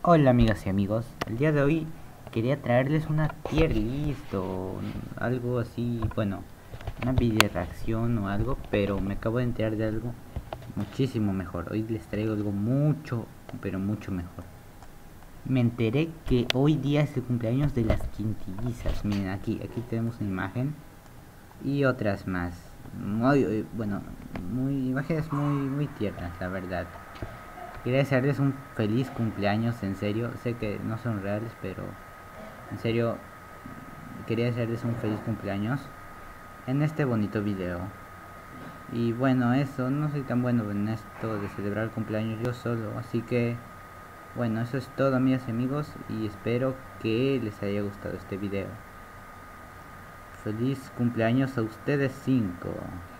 Hola amigas y amigos, el día de hoy quería traerles una tier list o algo así, bueno, una video reacción o algo, pero me acabo de enterar de algo muchísimo mejor. Hoy les traigo algo mucho, pero mucho mejor. Me enteré que hoy día es el cumpleaños de las quintillizas. Miren, aquí tenemos una imagen y otras más. Bueno, imágenes muy tiernas, la verdad. Quería desearles un feliz cumpleaños, en serio. Sé que no son reales, pero en serio, quería desearles un feliz cumpleaños en este bonito video. Y bueno, eso, no soy tan bueno en esto de celebrar cumpleaños yo solo. Así que, bueno, eso es todo, amigas y amigos. Y espero que les haya gustado este video. Feliz cumpleaños a ustedes 5.